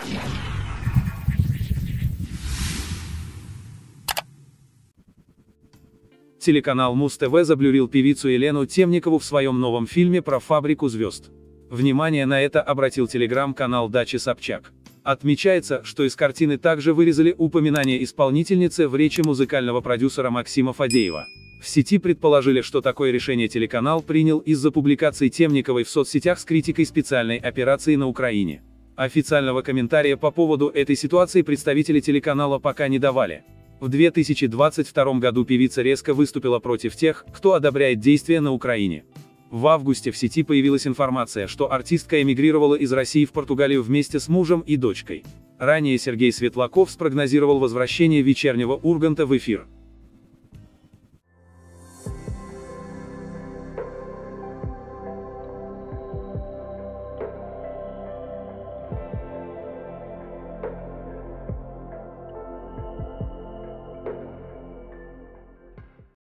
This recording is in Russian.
Телеканал Муз-ТВ заблюрил певицу Елену Темникову в своем новом фильме про фабрику звезд. Внимание на это обратил телеграм-канал Дачи Собчак. Отмечается, что из картины также вырезали упоминание исполнительницы в речи музыкального продюсера Максима Фадеева. В сети предположили, что такое решение телеканал принял из-за публикации Темниковой в соцсетях с критикой специальной операции на Украине. Официального комментария по поводу этой ситуации представители телеканала пока не давали. В 2022 году певица резко выступила против тех, кто одобряет действия на Украине. В августе в сети появилась информация, что артистка эмигрировала из России в Португалию вместе с мужем и дочкой. Ранее Сергей Светлаков спрогнозировал возвращение вечернего Урганта в эфир.